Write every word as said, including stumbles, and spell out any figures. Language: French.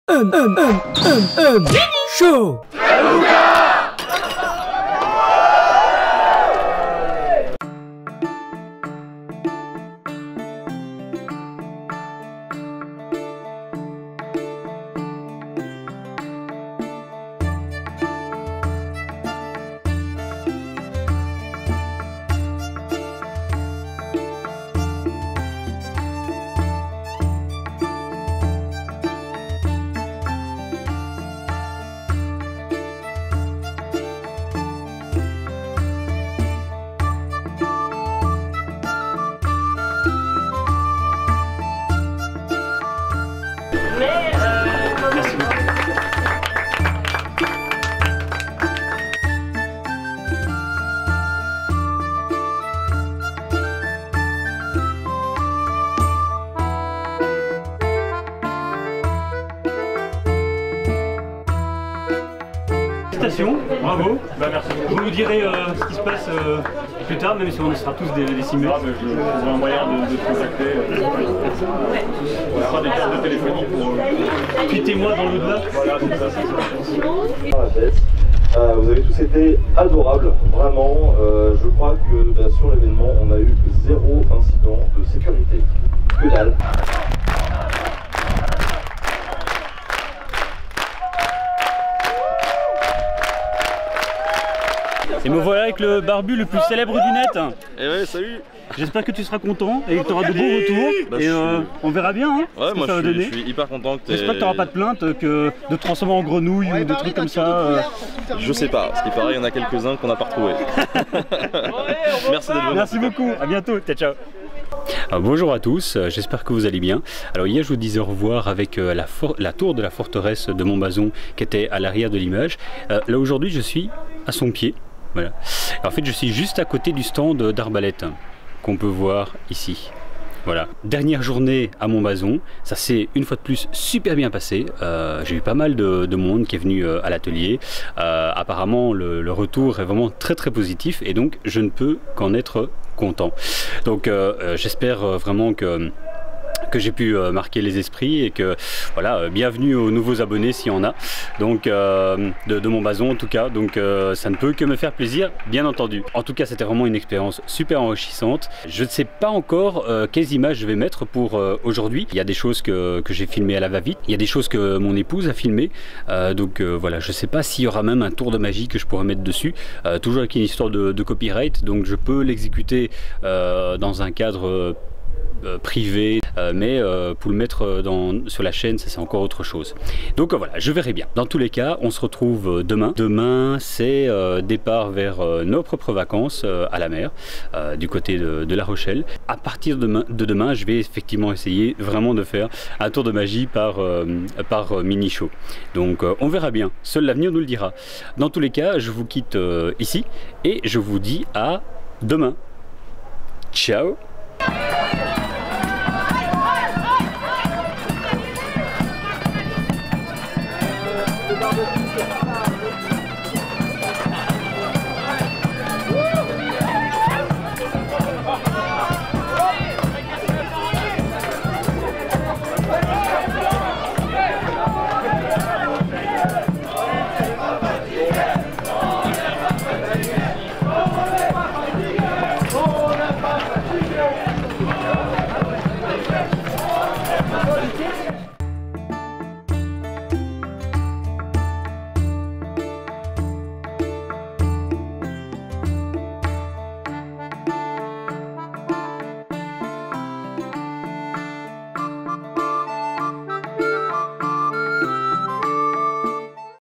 M M M M M Show. Mais euh, merci beaucoup. Félicitations, bravo. Bah, merci. Vous nous direz euh, ce qui se passe euh, plus tard, même si on sera tous décimés. Ah, je trouverai un moyen de, de te contacter. Euh, on fera des cartes de téléphonie pour. Euh... Tweetez-moi dans l'au-delà. Voilà, donc ça, c'est ça. Euh, vous avez tous été adorables, vraiment. Euh, je crois que bah, sur l'événement, on a eu zéro incident de sécurité. Que dalle. Et me voilà avec le barbu le plus célèbre du net. Eh ouais, salut. J'espère que tu seras content et que tu auras de bons retours. Bah, et euh, suis... on verra bien hein, ouais, ce que moi ça va je suis, donner. je suis hyper content que tu J'espère que tu n'auras pas de plainte que de te transformer en grenouille ou des trucs comme ça. Euh... Je sais pas, ce qui paraît, il y en a quelques-uns qu'on n'a pas retrouvés. Merci d'être venu. Merci beaucoup, à bientôt, ciao ciao. Alors, bonjour à tous, j'espère que vous allez bien. Alors hier je vous disais au revoir avec euh, la, la tour de la forteresse de Montbazon qui était à l'arrière de l'image. Euh, là aujourd'hui je suis à son pied. Voilà. En fait je suis juste à côté du stand d'arbalète qu'on peut voir ici. Voilà. Dernière journée à Montbazon, ça s'est une fois de plus super bien passé. Euh, J'ai eu pas mal de, de monde qui est venu euh, à l'atelier. Euh, apparemment le, le retour est vraiment très très positif et donc je ne peux qu'en être content. Donc euh, j'espère vraiment que que j'ai pu euh, marquer les esprits et que voilà, euh, bienvenue aux nouveaux abonnés s'il y en a, donc euh, de, de Montbazon en tout cas, donc euh, ça ne peut que me faire plaisir bien entendu. En tout cas c'était vraiment une expérience super enrichissante. Je ne sais pas encore euh, quelles images je vais mettre pour euh, aujourd'hui. Il y a des choses que, que j'ai filmées à la va-vite, il y a des choses que mon épouse a filmées, euh, donc euh, voilà, je ne sais pas s'il y aura même un tour de magie que je pourrais mettre dessus, euh, toujours avec une histoire de, de copyright, donc je peux l'exécuter euh, dans un cadre euh, Euh, privé, euh, mais euh, pour le mettre dans, sur la chaîne, ça c'est encore autre chose. Donc euh, voilà, je verrai bien. Dans tous les cas, on se retrouve demain. Demain, c'est euh, départ vers euh, nos propres vacances euh, à la mer, euh, du côté de, de La Rochelle. À partir de demain, de demain, je vais effectivement essayer vraiment de faire un tour de magie par, euh, par euh, mini show. Donc euh, on verra bien. Seul l'avenir nous le dira. Dans tous les cas, je vous quitte euh, ici et je vous dis à demain. Ciao!